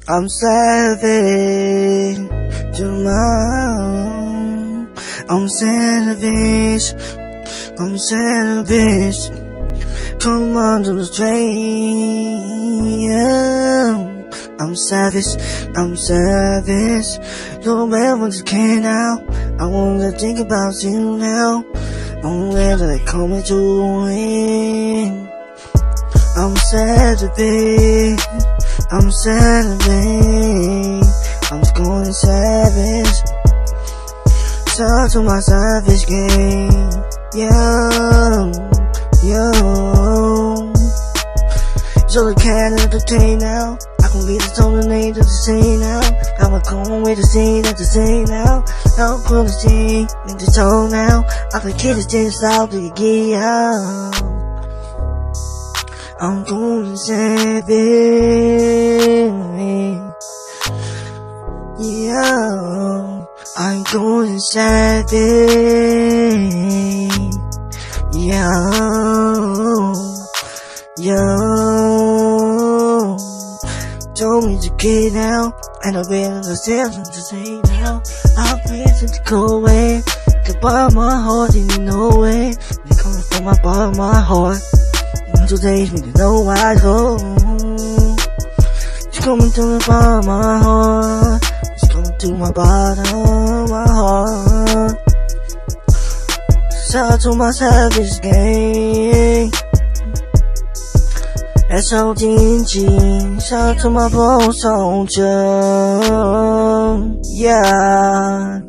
I'm savage, tomorrow. I'm savage, I'm savage. Come on to the train, yeah. I'm savage, I'm savage. No matter what you can now, I wanna think about you now. I'm glad that I come into it. I'm savage, I'm savage. I'm just going savage. Shout to my savage game, yo, yo. So the cat at the tail now. I can read the tone and name to the scene now. I'm a come with the scene at the scene now. I'll put the scene in the tone now. I can kill the things out to get out. I'm going savage, yeah. I'm going savage, yeah, yo. Told me to get out, and I've been in the seven to say now. I've been to go away, goodbye my heart, and you know it. They coming from my bottom of my heart. Today's me to know where I go. It's coming to the bottom of my heart. It's coming to my bottom of my heart. Shout out to my savage gang. S-O-T-G. Shout out to my bro soldier. Yeah.